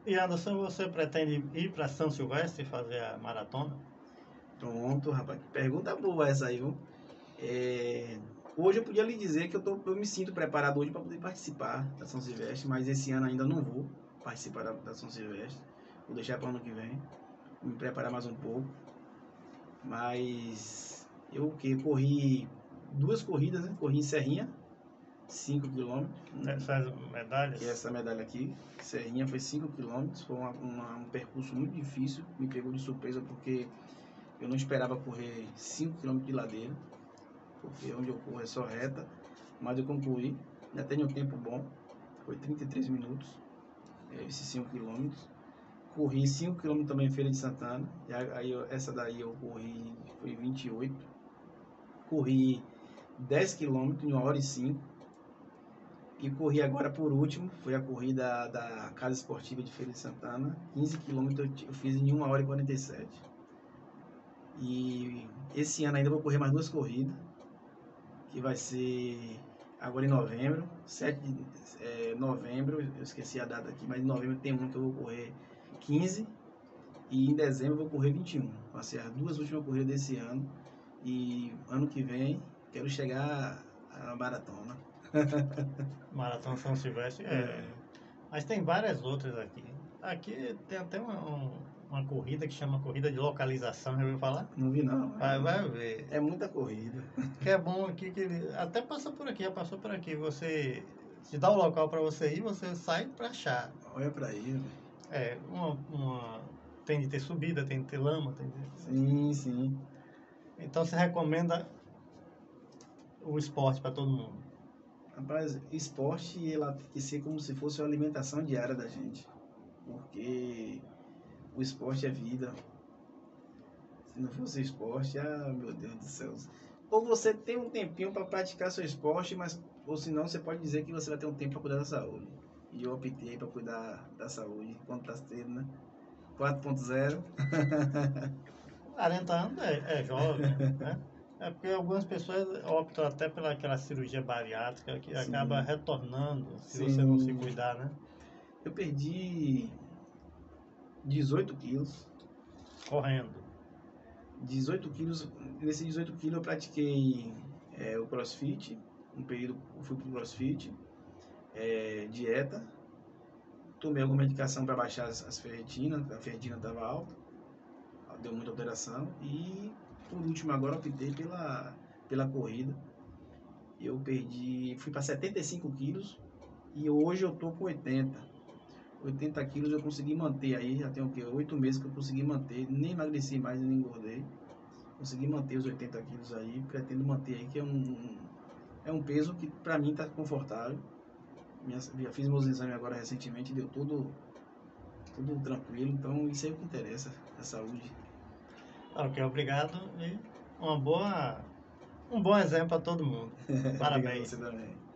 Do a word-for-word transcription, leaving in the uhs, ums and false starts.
E Anderson, você pretende ir para São Silvestre fazer a maratona? Pronto, rapaz. Que pergunta boa essa aí, viu? É, Hoje eu podia lhe dizer que eu, tô, eu me sinto preparado hoje para poder participar da São Silvestre, mas esse ano ainda não vou participar da, da São Silvestre. Vou deixar para o ano que vem, me preparar mais um pouco. Mas eu o que corri duas corridas, né? Corri em Serrinha, cinco quilômetros, Essas medalhas? que é essa medalha aqui. Serrinha foi cinco quilômetros, foi uma, uma, um percurso muito difícil, me pegou de surpresa porque eu não esperava correr cinco quilômetros de ladeira, porque onde eu corro é só reta, mas eu concluí, já tenho um tempo bom, foi trinta e três minutos, esses cinco quilômetros. Corri cinco quilômetros também em Feira de Santana, e aí eu, essa daí eu corri, foi vinte e oito. Corri dez quilômetros em uma hora e cinco. E corri agora por último, foi a corrida da Casa Esportiva de Feira de Santana, quinze quilômetros eu fiz em uma hora e quarenta e sete. E esse ano ainda vou correr mais duas corridas, que vai ser agora em novembro, sete de é, novembro, eu esqueci a data aqui, mas em novembro tem uma que eu vou correr quinze e em dezembro eu vou correr vinte e um. Vai ser as duas últimas corridas desse ano e ano que vem quero chegar à maratona. Maratona São Silvestre, é. Mas tem várias outras aqui. Aqui tem até uma, um- uma corrida que chama Corrida de Localização, já ouviu falar? Não vi não. Vai, vai ver. É muita corrida. Que é bom aqui que ele até passa por aqui, já passou por aqui. Você te dá o local para você ir, você sai para achar. Olha pra aí, velho. É, uma, uma- tem de ter subida, tem de ter lama, tem de... Sim, sim. Então você recomenda o esporte para todo mundo. Rapaz, esporte ela tem que ser como se fosse a alimentação diária da gente. Porque o esporte é vida. Se não fosse esporte, ah, meu Deus do céu. Ou você tem um tempinho para praticar seu esporte, mas ou senão você pode dizer que você vai ter um tempo para cuidar da saúde. E eu optei para cuidar da saúde enquanto tá cedo, né? quatro ponto zero. quarenta anos é, é jovem, né? É porque algumas pessoas optam até pela aquela cirurgia bariátrica que Sim. acaba retornando se Sim. você não se cuidar, né? Eu perdi dezoito quilos. Correndo. dezoito quilos, nesses dezoito quilos eu pratiquei é, o crossfit, um período eu fui pro crossfit, é, dieta, tomei alguma medicação para baixar as, as ferritinas, a ferritina estava alta, deu muita alteração e por último agora optei pela, pela corrida. Eu perdi, fui para setenta e cinco quilos e hoje eu tô com oitenta. oitenta quilos eu consegui manter aí, já tem o quê? oito meses que eu consegui manter, nem emagreci mais, nem engordei. Consegui manter os oitenta quilos aí, pretendo manter aí, que é um, é um peso que pra mim tá confortável. Minha, já fiz meus exames agora recentemente, deu tudo, tudo tranquilo, então isso aí é o que interessa, a saúde. Ok, obrigado e uma boa, um bom exemplo para todo mundo. Obrigado a Parabéns. você também.